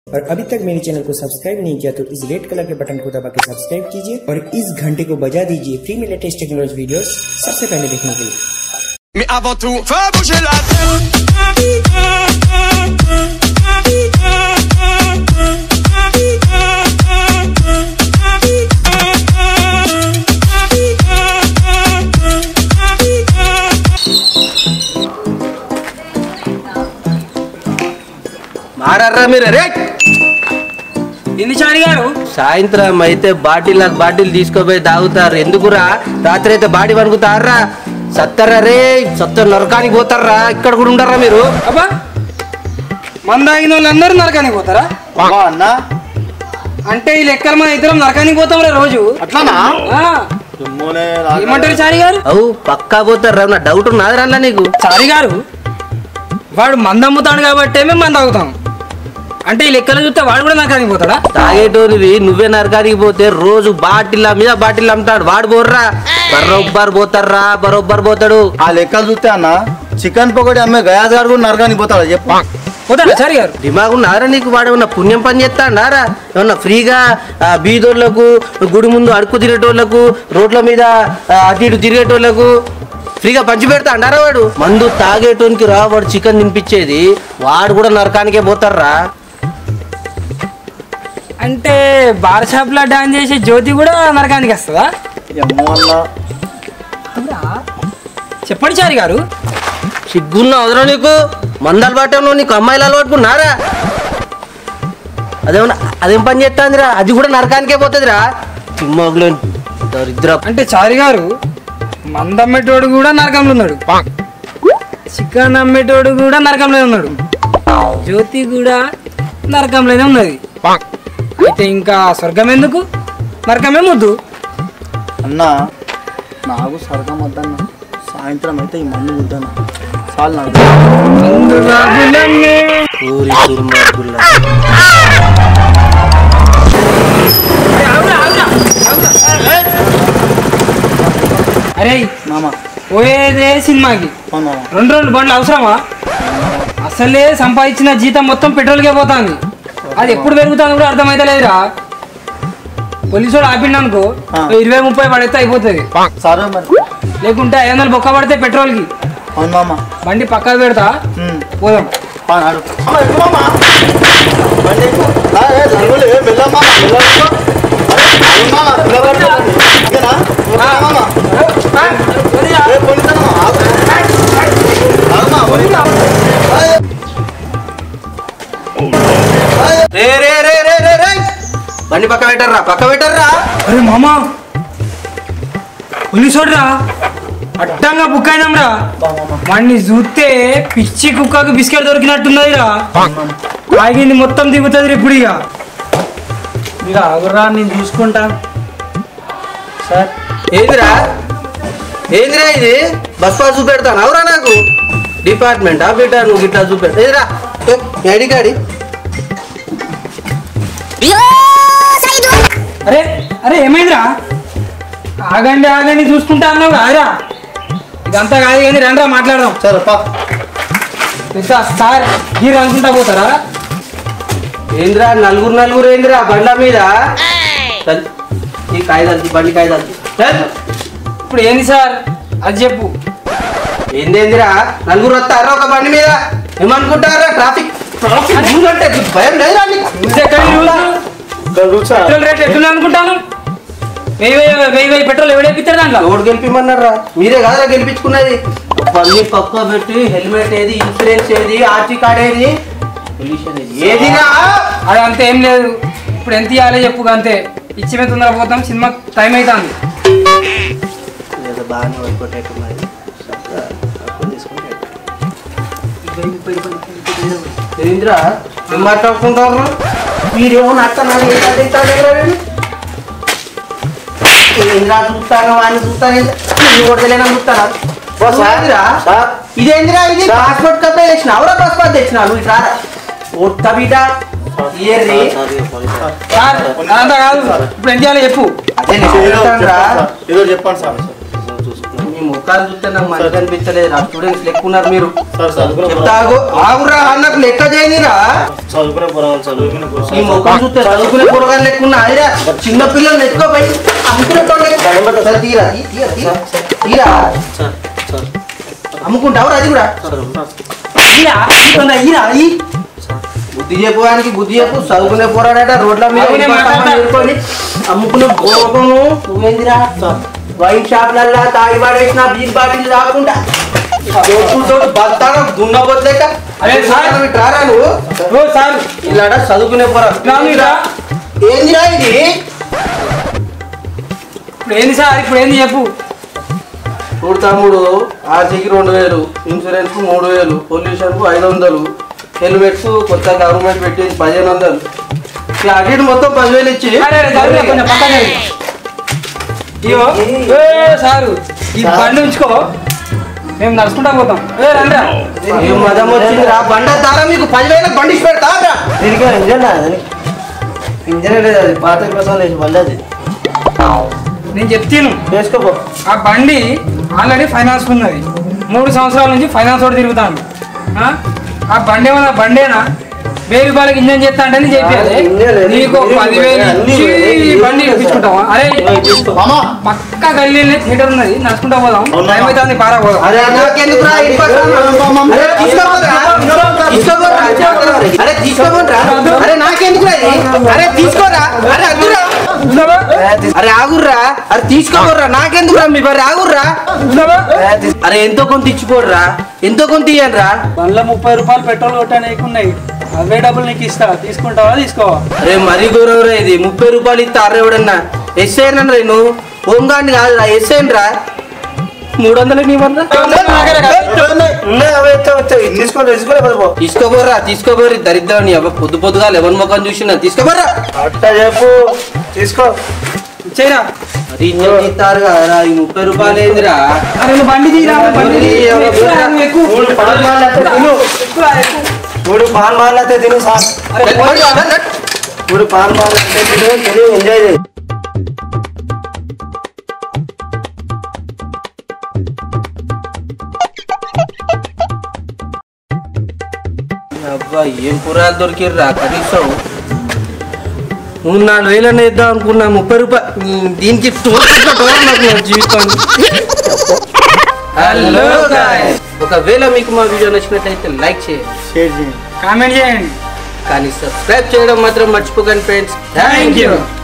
और अभी तक मेरे चैनल को सब्सक्राइब नहीं किया तो इस रेड कलर के बटन को दबा के सब्सक्राइब कीजिए और इस घंटे को बजा दीजिए फ्री में लेटेस्ट टेक्नोलॉजी वीडियोस सबसे पहले देखने के लिए। Mais avant tout, fais bouger la tête. మారర్రా మీరు రే ఎన్నిసారి గారు సాయంత్రం అయితే బాటిల్ తీసుకుపోయి తాగుతారు ఎందుకురా రాత్రి అయితే బాడీ వణుకుతారా సత్తరా రే సత్త నరకానికి పోతారా ఇక్కడ కూడా ఉండరా మీరు అబ్బా మంద తాగిన వాళ్ళందరూ నరకానికి పోతారా అన్న అంటే ఈ లెక్కల మన ఇద్దరం నరకానికి పోతాం రే రోజు అట్లానా ఏమంటారు చారి గారు అవు పక్కా పోతారా నా డౌట్ ఉన్నదిరా అలా నీకు చారి గారు వాడు మంద అమ్ముతాడు కాబట్టి మేము మంద తాగుతాం అంటే ఈ లెక్కలు చూస్తే వాడు కూడా నరకానికి పోతాడా తాగేటోనివి నువ్వే నరకానికి పోతే రోజు బాటిల్ మీద బాటిల్ అమ్ముతాడు వాడు పోర్రా బరోబ్బర్ పోతాడు ఆ లెక్కలు చూస్తే అన్న చికెన్ పకోడీ అమ్మే గయాజ్ గారు కూడా నరకానికి పోతాడు చెప్పు పోతాడా చారి గారు దిమాగు ఉన్నారా నీకు వాడు ఏమన్నా పుణ్యం పని చేస్తాడారా ఏమన్నా ఫ్రీగా బీదోళ్లకు గుడి ముందు అడుక్కు తిరిగేటోళ్లకు రోడ్ల మీద అటు ఇటు తిరిగేటోళ్లకు ఫ్రీగా పంచి పెడతా అంటారా వాడు మందు తాగేటోనికి రా వాడు చికెన్ తినిపించేది వాడు కూడా నరకానికే పోతారా అంటే బార్ షాప్ లో డాన్స్ చేసే జ్యోతి కూడా నరకానికి వస్తుందా చెప్పండి చారి గారు సిగ్గున్నా వదరా నీకు మందాలు పట్టాను నీకు అమ్మాయిలు అలవాటుకున్నారా అదేం పని చేస్తాందిరా అది కూడా నరకానికే పోతుందిరా తిమ్మగులు దరిద్ర అంటే చారి గారు మంద అమ్మేటోడు కూడా నరకంలో ఉన్నాడు చికెన్ అమ్మేటోడు కూడా నరకంలో ఉన్నాడు జ్యోతి కూడా నరకంలోనే ఉన్నది అయితే ఇంకా స్వర్గం ఎందుకు నరకమే ముద్దు అన్న నాకు స్వర్గం వద్దన్న సాయంత్రం అయితే ఈ మందు ముద్దన్న చాలు నాకు అరే మామ పోయేదే సినిమాకి రెండు బండ్లు అవసరమా అసలే సంపాదించిన జీతం మొత్తం పెట్రోల్కే పోతాంది అది ఎప్పుడు పెరుగుతుంది కూడా అర్థమైతే లేదురా పోలీసు వాడు ఆపిండు అనుకో 20-30 పడితే అయిపోతుంది సరే మరి లేకుంటే 500 బొక్క పడితే పెట్రోల్కి అవును మామ బండి పక్కకు పెడతా పోదాం బండి పక్క పెట్టర్రా అరే మామా పోలీసోడ్రా అడ్డంగా బుక్ అయినాం రా వాడిని చూస్తే పిచ్చి కుక్కకు బిస్కెట్ దొరికినట్టున్నది రా ఆగింది మొత్తం దిగుతుంది ఇప్పుడు ఇక ఆగురా నేను చూసుకుంటా సార్ ఏందిరా ఇది బస్ పాస్ చూపెడతాను అవురా నాకు డిపార్ట్మెంట్ బిడ్డ నువ్వు గిట్లా చూపెడతా ఏదిరా ఐడి గాడి అరే అరే ఏమైందిరా ఆగండి చూసుకుంటా అన్నావు కాదురా ఇదంతా కాదు కానీ రండిరా మాట్లాడదాం సరే సార్ మీరు అనుకుంటా పోతారా ఏంద్రా నలుగురు ఏందిరా బండ్ల మీద ఈ కాగితాలు బండి కాగితాలు ఇప్పుడు ఏంది సార్ అది చెప్పు ఏందేందిరా నలుగురు వస్తారా ఒక బండి మీద ఏమనుకుంటారా ట్రాఫిక్ అంటే భయం లేదురా పెట్రోల్ రేట్ ఎట్లా అనుకుంటాను 1000 పెట్రోల్ ఎవడేపిస్తాడు దాంట్లో ఎవడు గెలిపిమన్నారా మీరే కాదురా గెలిపించుకున్నది బండి పక్క పెట్టి హెల్మెట్ ఏది ఇన్సూరెన్స్ ఏది ఆర్టీ కార్డ్ ఏది ఏదిరా అది అంతే ఏం లేదు ఇప్పుడు ఎంత ఇవ్వాలి చెప్పు అంతే ఇచ్చి మీద తొందర పోతాం సినిమా టైం అవుతుంది బాగానే వర్కౌట్ ఏంద్రా ఏం మాట్లాడుకుంటారు మీరేమో చూస్తాను వాడిని చూస్తాను కొడతలేనా చూస్తారా ఇదేందిరా ఇది పాస్పోర్ట్ కప్పే తెచ్చిన అవరా పాస్పోర్ట్ తెచ్చిన నువ్వు ఇట్లా ఓట్ట బిడ్డ ఇప్పుడు ఏం చేయాలి చెప్పు చెప్పండి సార్ మీ ముఖ మొత్తాన్ని చూస్తే నాకు మంచిగా అనిపించలేదు. ఆ స్టూడెంట్స్ లెక్క ఉన్నారు మీరు. సార్ చదువుకునే చెప్తాగు ఆగురా నాకు లెక్క చేయనిరా. పోరాలి సార్. ఈ ముఖం చూస్తే చదువుకునే కూరగాయలు లెక్క ఉన్నా అదిరా. చిన్న పిల్లలు ఎత్తుకోపోయి అమ్ముకునేటోళ్ళు తీరా తీరా అమ్ముకుంటావు అది కూడా. బుద్ధి చెప్పుకోవడానికి బుద్ధి చెప్పు. చదువుకునే పోరాడట రోడ్ల మీద అమ్ముకునే పోకము. నువ్వేందిరా వైన్ షాప్లల్లా తాగి పడేసిన బీర్ బాటిల్ తాగకుండా బతాగా దున్నపోతలేక రారా నువ్వు ఇలాడ చదువుకునే పోరా. ఏందిరా ఇది ఇప్పుడు ఏంది సార్? ఇప్పుడు ఏంది చెప్పు. చూడు తమ్ముడు, ఆర్సీకి 2000, ఇన్సూరెన్స్ కు 3000, పొల్యూషన్ కు 500, హెల్మెట్స్ కొత్త గవర్నమెంట్ పెట్టింది 1500. అటు మొత్తం 10,000 ఇచ్చి కొంచెం పక్కన సారు ఈ బండి ఉంచుకో, మేము నడుచుకుంటా పోతాం. మదం వచ్చింది రా. బండ తారా మీకు 10,000 బండి పెడతా. దీనికి ఇంజన్ లేదు, అది పాత కోసం బండి అది. నేను చెప్తాను వేసుకోపో. ఆ బండి ఆల్రెడీ ఫైనాన్స్ ఉన్నది. 3 సంవత్సరాల నుంచి ఫైనాన్స్ తోటి తిరుగుతాను. ఆ బండి ఏమన్నా బండేనా? 1000 రూపాయలకి ఇంజన్ చేస్తా అంటే చెప్పేది నీకు 10,000 ఇచ్చి బండి ఇప్పించుకుంటావా? అరే పక్క గల్లీలో థియేటర్ ఉన్నది, నడుచుకుంటా పోదాం. టైం అవుతుంది, పారా పోదాం. అరే నాకెందుకు అరే తీసుకోరా. అరే అద్దురా. అరే ఆగుర్రా. అరే తీసుకోర్రా. నాకెందుకురా మీ మరి ఆగుర్రా. అరే ఎంతో కొంత ఇచ్చిపోర్రా. ఎంతో కొంత ఇయ్యండిరా. బండ్లో 30 రూపాయలు పెట్రోల్ కొట్టడానికి అవే డబ్బులు నీకు ఇస్తా, తీసుకుంటావా? తీసుకోవా? అరే మరీ గౌరవరా ఇది. 30 రూపాయలు ఇస్తా. అరే ఎవడన్నా ఎస్ఐ రా నువ్వు, హోంగార్డ్ని కాదురా, ఎస్ఐ రా. 300 తీసుకోబోర్రా. తీసుకోబోర్రి దరిద్రాన్ని. పొద్దు పొద్దుగా 11 ముఖం చూసిన తీసుకోబోర్రా. అట్టా చెప్పు. తీసుకో. చేయరా ఇస్తారు కదరా. ఈ 30 రూపాయలు ఏందిరా? అరే నువ్వు బండి తీరా. ఎక్కువ 3 పాన్ మారలైతే తిను సార్. 3 పాన్ మారలైతే తిను, ఎంజాయ్ చేయి. అబ్బా ఏం పురాలు దొరికిర్రా. కనీసం 3-4 వేలన్నా ఇద్దాం అనుకున్నా. 30 రూపాయలు దీనికి నాకు జీవితాన్ని. హలో గాయ్స్, ఒకవేళ మీకు మా వీడియో నచ్చినట్లయితే లైక్ చేయండి, షేర్ చేయండి, కామెంట్ చేయండి, కానీ సబ్స్క్రైబ్ చేయడం మాత్రం మర్చిపోకండి ఫ్రెండ్స్. Thank you.